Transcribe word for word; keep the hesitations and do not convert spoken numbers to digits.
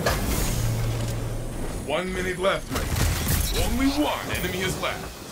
One minute left, mate. Only one enemy is left.